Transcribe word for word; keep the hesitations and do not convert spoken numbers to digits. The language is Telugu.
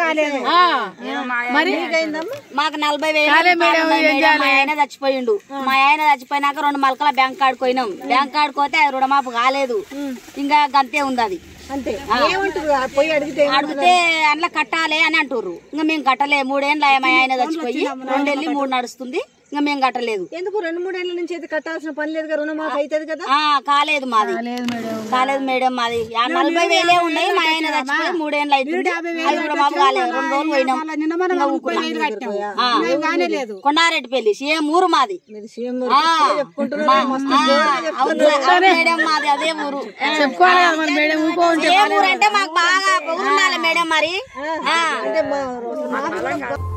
మరి మాకు నలభై వేలు మా ఆయన చచ్చిపోయిండు. మా ఆయన చచ్చిపోయినాక రెండు మలకల బ్యాంక్ కార్డు పోయినాం. బ్యాంక్ కార్డు పోతే రుణమాపు కాలేదు. ఇంకా గంతే ఉంది అది. అడిగితే అందులో కట్టాలి అని అంటారు. ఇంకా మేము కట్టలే. మూడేళ్ళు మా ఆయన చచ్చిపోయి రెండేళ్ళి మూడు నడుస్తుంది. ఇంకా మేము కట్టలేదు. ఎందుకు రెండు మూడేళ్ల నుంచి అయితే కట్టాల్సిన పని లేదు. రుణమాఫీ అవుతుంది కదా. కాలేదు మాది, కాలేదు మేడం. మాది నలభై వేలే ఉన్నాయి. మా ఆయన చచ్చిపోయి మూడేళ్ళు అవుతుంది. అది రుణమాఫీ కాలేదు. రెండు రోజులు పోయినాం. కొండారెడ్డి పెళ్లి సీఎం ఊరు మాది. మేడం మాది అదే ఊరు. ఏ ఊరు అంటే మాకు బాగా ఉండాలి మేడం. మరి